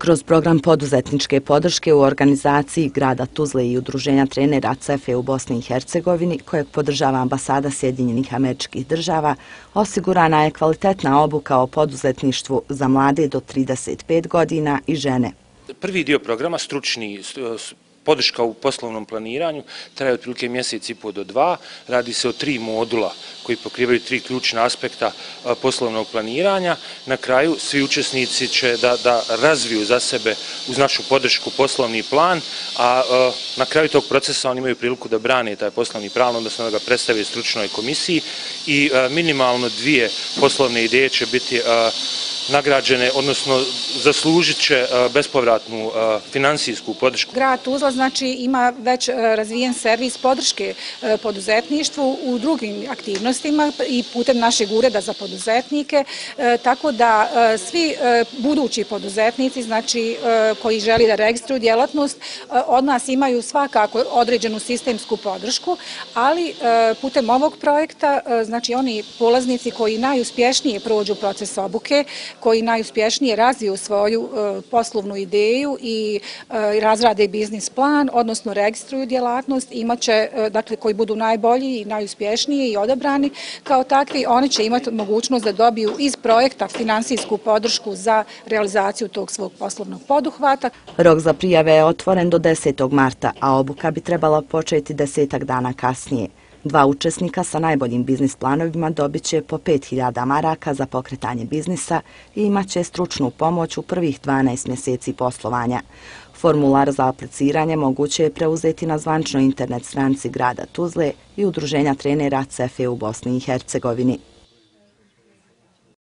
Kroz program poduzetničke podrške u organizaciji grada Tuzle i udruženja trenera CEFE u Bosni i Hercegovini, kojeg podržava ambasada Sjedinjenih Američkih Država, osigurana je kvalitetna obuka o poduzetništvu za mlade do 35 godina i žene. Prvi dio programa, stručni podrška u poslovnom planiranju, traje otprilike mjesec i pol do 2. Radi se o 3 modula koji pokrivaju 3 ključna aspekta poslovnog planiranja. Na kraju svi učesnici će da razviju za sebe uz našu podršku poslovni plan, a na kraju tog procesa oni imaju priliku da brane taj poslovni plan, odnosno da ga predstave stručnoj komisiji i minimalno 2 poslovne ideje će biti nagrađene, odnosno zaslužit će bespovratnu finansijsku podršku. Grad Tuzla znači ima već razvijen servis podrške poduzetništvu u drugim aktivnostima i putem našeg ureda za poduzetnike, tako da svi budući poduzetnici, znači koji želi da registruju djelatnost, od nas imaju svakako određenu sistemsku podršku, ali putem ovog projekta, znači oni polaznici koji najuspješnije prođu proces obuke, koji najuspješnije razviju svoju poslovnu ideju i razrade biznis plan, odnosno registruju djelatnost, imaće, dakle, koji budu najbolji i najuspješniji i odabrani kao takvi, oni će imati mogućnost da dobiju iz projekta finansijsku podršku za realizaciju tog svog poslovnog poduhvata. Rok za prijave je otvoren do 10. marta, a obuka bi trebala početi 10 dana kasnije. 2 učesnika sa najboljim biznis planovima dobit će po 5.000 maraka za pokretanje biznisa i imaće stručnu pomoć u prvih 12 mjeseci poslovanja. Formular za apliciranje moguće je preuzeti na zvančnoj internet stranici grada Tuzle i udruženja trenera CEFE u Bosni i Hercegovini.